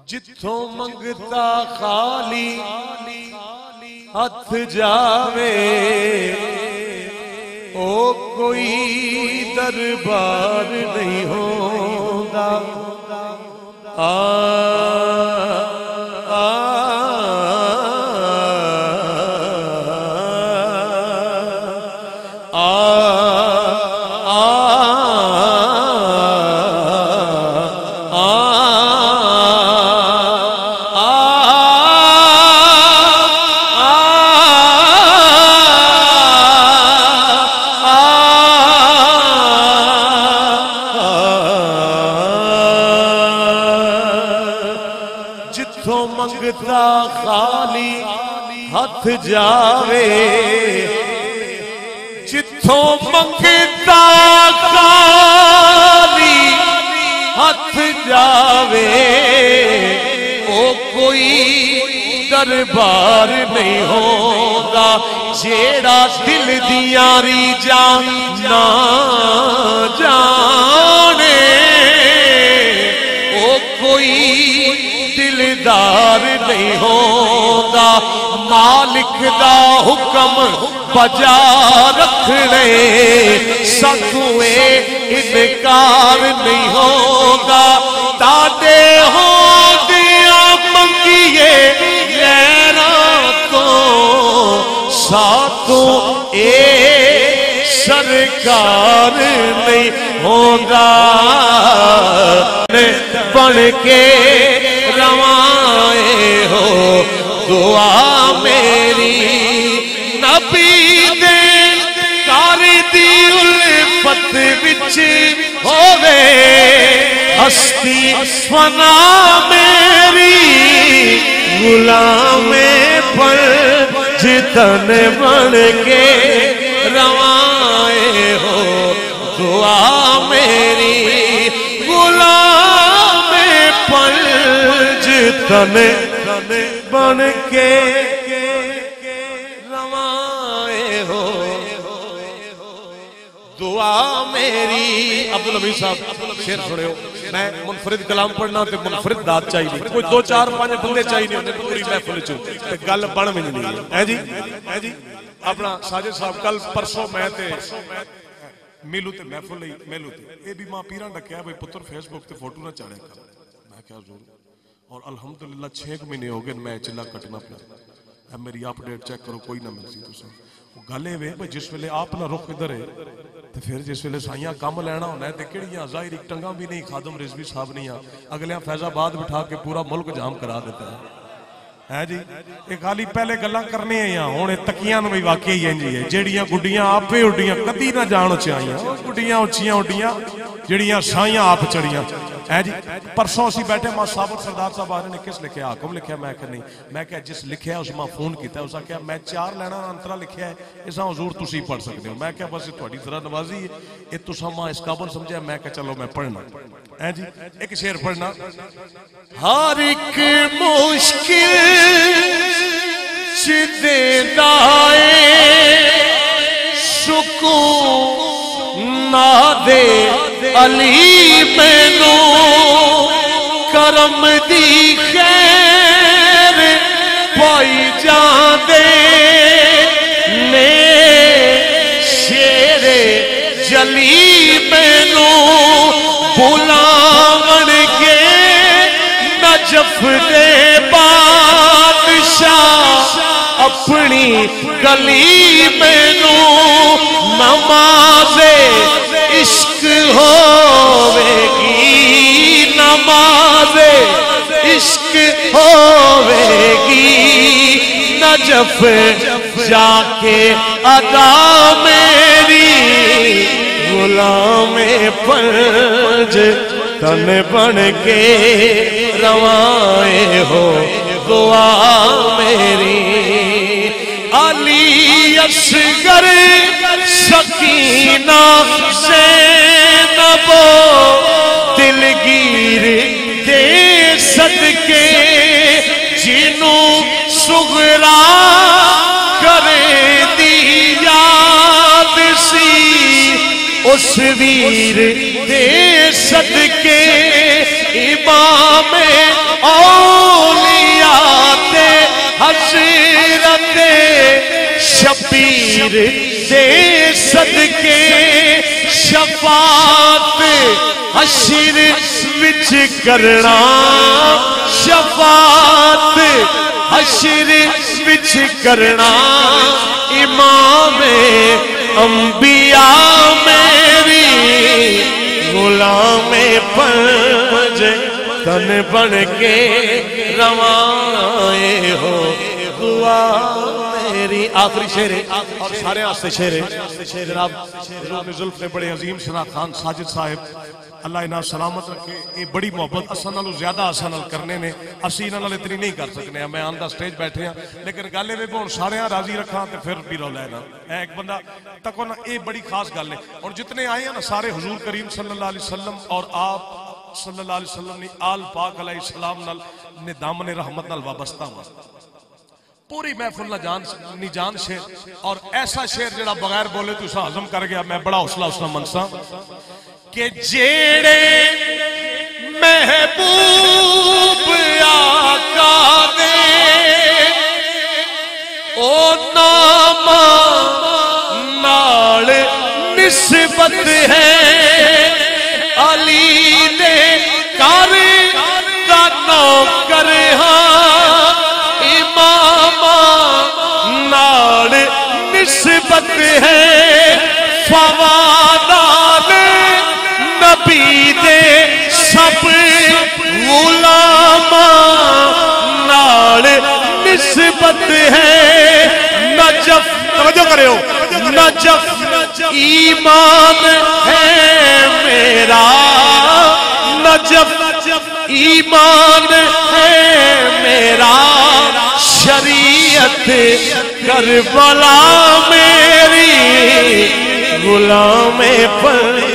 جتھوں منگتا خالی ہاتھ جاوے او کوئی دربار نہیں ہوندا خالی ہاتھ جاوے جتھوں منگتا خالی ہاتھ جاوے او کوئی دربار نہیں ہوگا جیڑا دل دیاں ریجاں نہ جانے او کوئی دلدار نہیں ہوگا مالک دا حکم بجا رکھنے سکوے انکار نہیں ہوگا تاڑے ہو دیا منگیے غیران تو ساتوں اے سرکار نہیں ہوگا بن کے روائے ہو دعا میری نبی دین کار دی الفت وچ ہووے ہستی فنا میری غلام پر جتن بن کے روائے ہو دعا میری غلام پر جتن بن کے روائے ہو دعا میری عبدالعبی صاحب شیر سنے ہو میں منفرد کلام پڑھنا تے منفرد داد چاہیے کوئی دو چار پانچ بندے چاہیے ہونے پوری محفل چو گل بن میں نہیں ہے جی اپنا ساجد صاحب کل پرسوں میں تے میلو تے محفل لئی میلو تے اے بھی ماں پیران رکھیا بھئی پتر فیس بک تے فوٹو نہ چاڑے میں کیا ضرور اور الحمدللہ 6 مہینے ہو گئے میں چلا کٹنا پیا میری اپ ڈیٹ چیک کرو کوئی نہ ملسی تساں گل اے وے بھئی جس ویلے آپ نہ رخ ادھر ہے تے پھر جس ویلے سائیاں کم لینا ہونا ہے تے کیڑیاں ظاہر ٹنگاں بھی نہیں خادم رضوی صاحب نہیں اگلیاں فیض آباد بٹھا کے پورا ملک جام کرا دیتا ہے جی ایک خالی پہلے گلاں کرنے ہیں یہاں ہونے تکیاں نوی واقعی ہیں جی ہے جیڑیاں گڈیاں آپ پہ اڈیاں کدی نہ جانو چاہیاں گڈیاں اچھیاں اڈیاں جیڑیاں سائیاں آپ چڑیاں جی پرسوں اسی بیٹھے ماں صابر سردار صاحب آنے نے کس لکھے حاکم لکھے میں کہ نہیں میں کہ جس لکھے ہے اس ماں فون کیتا ہے اسا کہ میں 4 لینا انترا لکھے ہے اسا حضور تسی پڑھ سکتے ہو میں کہ بس تھوڑی طرح نوازی ہے یہ تسا ماں اس قابل سمجھے میں کہ چلو میں پڑھنا جی ایک شعر پڑھنا ہر ایک مشکل چدے دائے سکون نہ دے علی مینو کرم دی خیر پائی جان دے نے شیر جلی مینو بلاون کے نجف دے بادشاہ اپنی گلی مینو نماز عشق ہووے گی نماز عشق ہووے گی نجف جا کے ادا میری غلام پنج تن بن کے روائے ہو دعا میری علی اصغر سکینہ زینب دلگیر دے صدقے جنوں صغرا کرے دی یاد سی اس ویر دے صدقے امام اور شبیر دے صدقے شفاعت حشر وچ کرنا شفاعت حشر وچ کرنا امام انبیاء میری غلام پنج تن بن کے روائے ہو دعا میری آخری شعر ہے اور سارے آستے شعر ہے جناب حضور زلف نے بڑے عظیم ثنا خان ساجد صاحب اللہ انہاں سلامت رکھے یہ بڑی محبت اساں نالوں زیادہ اساں نال کرنے نے اسی انہاں نال اتنی نہیں کر سکنے میں آن دا سٹیج بیٹھے ہیں لیکن گل اے ہن سارے راضی رکھاں تے پھر بھی رولا ہے نا ایک بندہ تکو نا یہ بڑی خاص گل ہے اور جتنے آئے ہیں نا سارے حضور کریم صلی اللہ علیہ وسلم اور آپ صلی اللہ علیہ وسلم نے آل پاک علیہ السلام نال نے دامن رحمت نال وابستہ ہوا پوری محفل نہ جان شیر اور ایسا شیر جڑا بغیر بولے تو اسا ہضم کر گیا میں بڑا حوصلہ اس منسا کہ جیڑے محبوب آقا دے او نام نال نسبت ہے علی دے کر دا نوکر ہاں امام نال نسبت ہے فوادان نبی دے سب غلام نال نسبت ہے نجف توجہ کرے ہو نجف ایمان ہے میرا نجف ایمان ہے میرا شریعت کربلا میری غلام پر